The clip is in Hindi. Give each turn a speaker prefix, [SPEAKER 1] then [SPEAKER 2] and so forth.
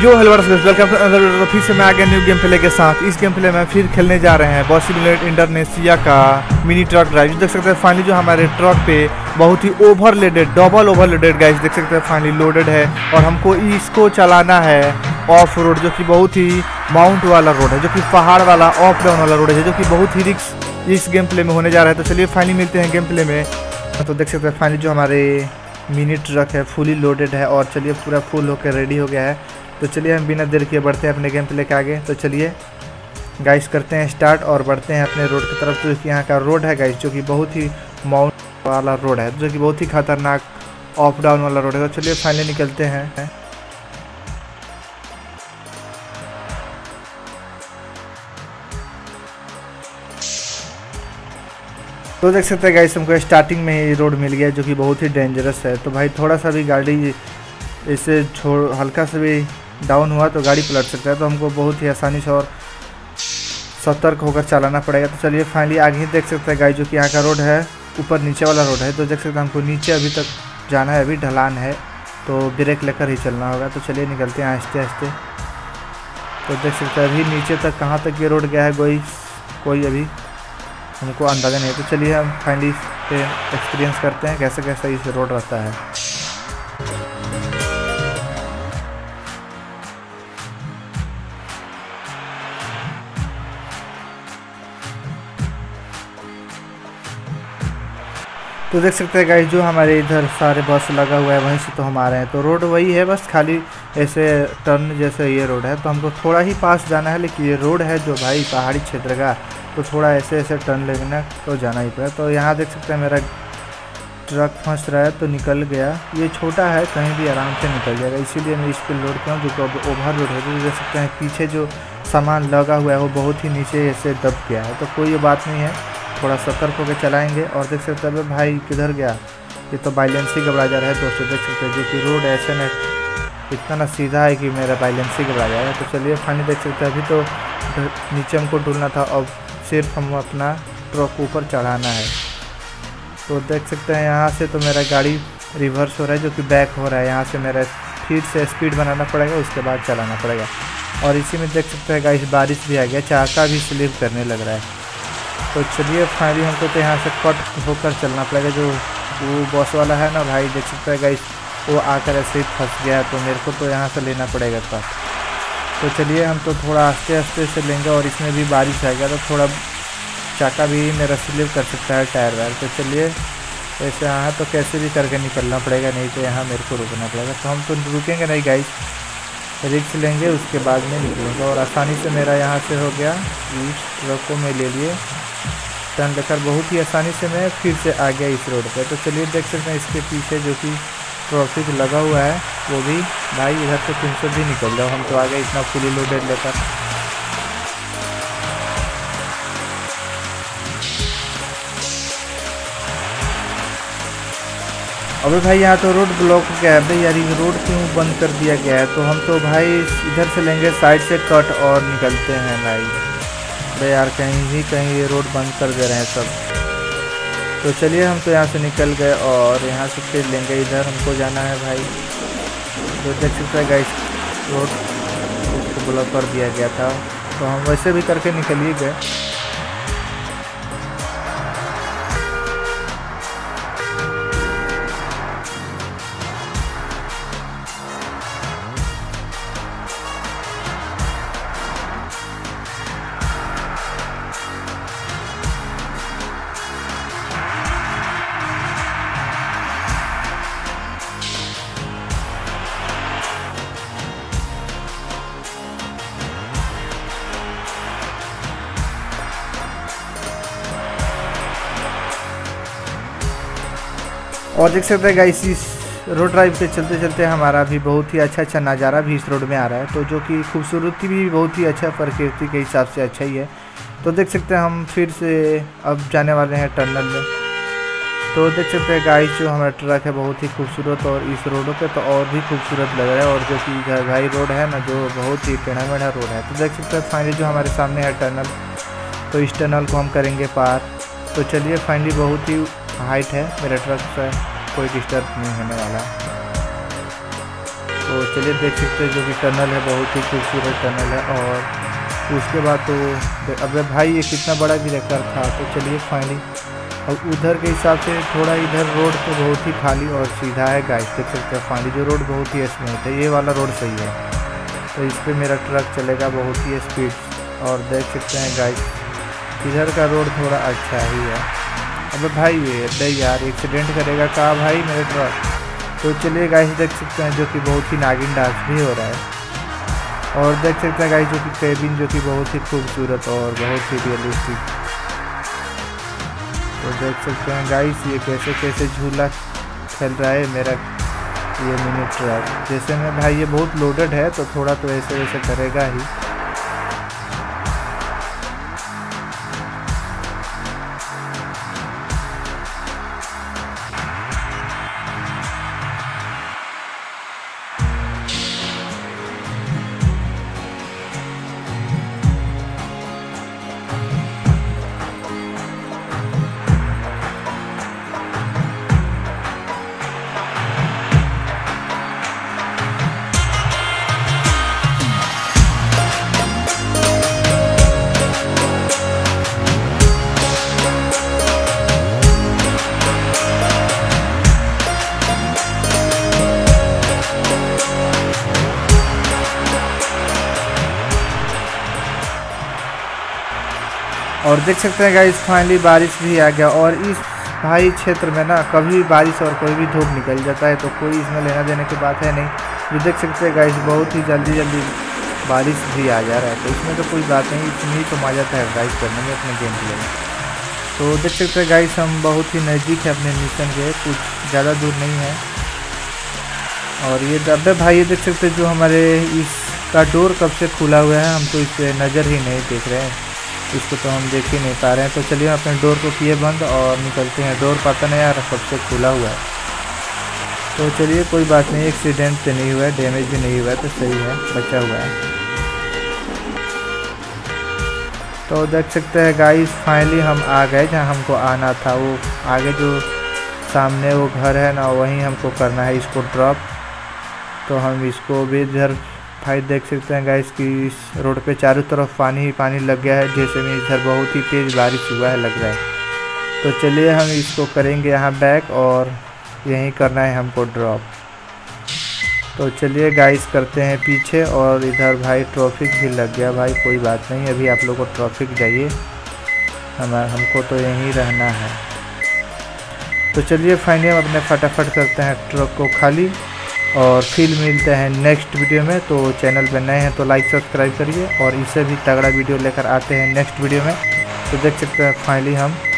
[SPEAKER 1] Yo hello welcome to another video. फिर से मैं आ गया न्यू गेम प्ले के साथ। इस गेम प्ले में फिर खेलने जा रहे हैं बॉस सिमुलेटर इंडोनेशिया का मिनी ट्रक ड्राइव। देख सकते हैं फाइनली जो हमारे ट्रक पे बहुत ही ओवरलोडेड, डबल ओवरलोडेड गाइस देख सकते हैं फाइनली लोडेड है। और हमको इसको चलाना है ऑफ रोड, जो कि बहुत ही माउंट वाला रोड है, जो कि पहाड़ वाला ऑफ डाउन वाला रोड है, जो कि बहुत ही रिस्क इस गेम प्ले में होने जा रहा है। तो चलिए फाइनली मिलते हैं गेम प्ले में। तो देख सकते हैं फाइनली जो हमारे मिनी ट्रक है फुली लोडेड है और चलिए पूरा फुल होकर रेडी हो गया है। तो चलिए हम बिना देर किए बढ़ते हैं अपने गेम प्ले के आगे। तो चलिए गाइस करते हैं स्टार्ट और बढ़ते हैं अपने रोड की तरफ। तो यहाँ का रोड है गाइस जो कि बहुत ही माउंट वाला रोड है, जो कि बहुत ही खतरनाक ऑफ डाउन वाला रोड है। तो चलिए फाइनली निकलते हैं। तो देख सकते हैं गाइस हमको स्टार्टिंग में ही रोड मिल गया, जो कि बहुत ही डेंजरस है। तो भाई थोड़ा सा भी गाड़ी इसे छोड़ हल्का से भी डाउन हुआ तो गाड़ी पलट सकता है। तो हमको बहुत ही आसानी से और सतर्क होकर चलाना पड़ेगा। तो चलिए फाइनली आगे ही देख सकते हैं गाइस जो कि यहाँ का रोड है ऊपर नीचे वाला रोड है। तो देख सकते हैं हमको नीचे अभी तक जाना है, अभी ढलान है तो ब्रेक लेकर ही चलना होगा। तो चलिए निकलते हैं आहिस्ते आहिस्ते। तो देख सकते हैं अभी नीचे तक कहाँ तक ये रोड गया है कोई अभी हमको अंदाज़ा नहीं है। तो चलिए हम फाइनली पे एक्सपीरियंस करते हैं कैसे कैसे इस रोड रहता है। तो देख सकते हैं गाइस जो हमारे इधर सारे बस लगा हुआ है वहीं से तो हम आ रहे हैं। तो रोड वही है, बस खाली ऐसे टर्न जैसे ये रोड है। तो हमको थोड़ा ही पास जाना है, लेकिन ये रोड है जो भाई पहाड़ी क्षेत्र का, तो थोड़ा ऐसे ऐसे टर्न लेना तो जाना ही पड़ा। तो यहाँ देख सकते हैं मेरा ट्रक फंस रहा है तो निकल गया। ये छोटा है कहीं भी आराम से निकल जाएगा, इसीलिए मैं इस पर लोड किया हूँ जो कि ओवर लोड है। तो देख सकते हैं पीछे जो सामान लगा हुआ है वो बहुत ही नीचे ऐसे दब गया है। तो कोई ये बात नहीं है, थोड़ा सतर्क होकर चलाएंगे। और देख सकते हैं भाई किधर गया, ये तो बैलेंस ही घबरा जा रहा है दोस्तों। देख सकते हैं जो कि रोड ऐसे न इतना ना सीधा है कि मेरा बैलेंस ही घबरा जाएगा। तो चलिए फाइनली देख सकते हैं अभी तो नीचे हमको डुलना था, अब सिर्फ हम अपना ट्रक ऊपर चढ़ाना है। तो देख सकते हैं यहाँ से तो मेरा गाड़ी रिवर्स हो रहा है, जो कि बैक हो रहा है। यहाँ से मेरा फिर से स्पीड बनाना पड़ेगा, उसके बाद चलाना पड़ेगा। और इसी में देख सकते हैं गाइस बारिश भी आ गया, चाका भी स्लिप करने लग रहा है। तो चलिए फाइनली हमको तो यहाँ से कट होकर चलना पड़ेगा। जो वो बॉस वाला है ना भाई देख सकते हैं गाइस वो आकर ऐसे ही फंस गया है, तो मेरे को तो यहाँ से लेना पड़ेगा कट। तो चलिए हम तो थोड़ा आस्ते आस्ते से लेंगे और इसमें भी बारिश आएगा तो थोड़ा चाका भी मेरा स्लिप कर सकता है टायर वायर। तो चलिए ऐसे यहाँ तो कैसे भी करके निकलना पड़ेगा, नहीं तो यहाँ मेरे को रुकना पड़ेगा। तो हम तो रुकेंगे नहीं गाइस, रिक्स लेंगे उसके बाद में निकलेंगे। और आसानी से मेरा यहाँ से हो गया, इस ट्रक को मैं ले लिए टर्न लेकर बहुत ही आसानी से मैं फिर से आ गया इस रोड पे। तो चलिए देख सकते हैं इसके पीछे जो कि ट्रैफिक लगा हुआ है वो भी भाई इधर से 300 भी निकल जाओ, हम तो आ गए इतना फुली लोडेड लेकर। अबे भाई यहाँ तो रोड ब्लॉक हो गया है। भाई यार ये रोड क्यों बंद कर दिया गया है। तो हम तो भाई इधर से लेंगे साइड से कट और निकलते हैं भाई। भाई यार कहीं ये रोड बंद कर दे रहे हैं सब। तो चलिए हम तो यहाँ से निकल गए और यहाँ से फिर लेंगे, इधर हमको जाना है भाई। तो देख सकते हैं गाइस रोड उसको ब्लॉक कर दिया गया था, तो हम वैसे भी करके निकल ही गए। और देख सकते हैं गाइस इस रोड ड्राइव पे चलते चलते हमारा भी बहुत ही अच्छा नज़ारा भी इस रोड में आ रहा है। तो जो कि खूबसूरती भी बहुत ही अच्छा प्रकृति के हिसाब से अच्छा ही है। तो देख सकते हैं हम फिर से अब जाने वाले हैं टनल में। तो देख सकते हैं गाइस जो हमारा ट्रक है बहुत ही खूबसूरत और इस रोडों पे तो और भी खूबसूरत लग रहा है। और जो कि भाई रोड है ना जो बहुत ही टेढ़ा मेढ़ा रोड है। तो देख सकते हैं फाइनली जो हमारे सामने है टनल, तो इस टनल को हम करेंगे पार। तो चलिए फाइनली बहुत ही हाइट है, मेरे ट्रक से कोई डिस्टर्ब नहीं होने वाला। तो चलिए देख सकते हैं जो कि टनल है, बहुत ही खूबसूरत टनल है। और उसके बाद तो अबे भाई ये कितना बड़ा ब्रेकर था। तो चलिए फाइनली अब उधर के हिसाब से थोड़ा इधर रोड तो बहुत ही खाली और सीधा है गाइस, देख सकते हैं फाइनली जो रोड बहुत ही स्मूथ है, ये वाला रोड सही है। तो इस पर मेरा ट्रक चलेगा बहुत ही स्पीड। और देख सकते हैं गाइस इधर का रोड थोड़ा अच्छा ही है। अबे भाई ये यार एक्सीडेंट करेगा कहा भाई मेरे ट्रक। तो चलिए गाइस देख सकते हैं जो कि बहुत ही नागिन डांस भी हो रहा है। और देख सकते हैं गाइस जो कि केबिन जो कि बहुत ही खूबसूरत और बहुत ही रियलिस्टिक। तो देख सकते हैं गाइस ये कैसे कैसे झूला खेल रहा है मेरा ये मिनी ट्रक। जैसे में भाई ये बहुत लोडेड है तो थोड़ा तो ऐसे वैसे करेगा ही। और देख सकते हैं गाइस फाइनली बारिश भी आ गया। और इस भाई क्षेत्र में ना कभी बारिश और कोई भी धूप निकल जाता है, तो कोई इसमें लेना देने की बात है नहीं। जो देख सकते हैं गाइस बहुत ही जल्दी जल्दी बारिश भी आ जा रहा है, तो इसमें तो कोई बात नहीं, इसमें ही तो मजा आता है ड्राइव करने में अपने गेम प्ले में। तो देख सकते हैं गाइस हम बहुत ही नज़दीक है अपने मिशन के, कुछ ज़्यादा दूर नहीं है। और ये डब्बे भाई ये देख सकते हैं जो हमारे इसका डोर कब से खुला हुआ है, हम तो इस पर नज़र ही नहीं देख रहे हैं, इसको तो हम देख ही नहीं पा रहे हैं। तो चलिए अपने डोर को किए बंद और निकलते हैं। डोर पता नहीं यार कब से खुला हुआ है। तो चलिए कोई बात नहीं, एक्सीडेंट तो नहीं हुआ है, डैमेज भी नहीं हुआ है, तो सही है, बचा हुआ है। तो देख सकते हैं गाइस फाइनली हम आ गए जहाँ हमको आना था। वो आगे जो सामने वो घर है ना, वहीं हमको करना है इसको ड्रॉप। तो हम इसको भी इधर भाई देख सकते हैं गाइस कि इस रोड पे चारों तरफ पानी ही पानी लग गया है, जैसे में इधर बहुत ही तेज़ बारिश हुआ है लग रहा है। तो चलिए हम इसको करेंगे यहाँ बैक और यहीं करना है हमको ड्रॉप। तो चलिए गाइस करते हैं पीछे। और इधर भाई ट्रैफिक भी लग गया भाई, कोई बात नहीं, अभी आप लोग को ट्रैफिक जाइए, हमको तो यहीं रहना है। तो चलिए फाइनली हम अपने फटाफट करते हैं ट्रक को खाली और फिर मिलते हैं नेक्स्ट वीडियो में। तो चैनल पर नए हैं तो लाइक सब्सक्राइब करिए और इससे भी तगड़ा वीडियो लेकर आते हैं नेक्स्ट वीडियो में। तो देख सकते हैं फाइनली हम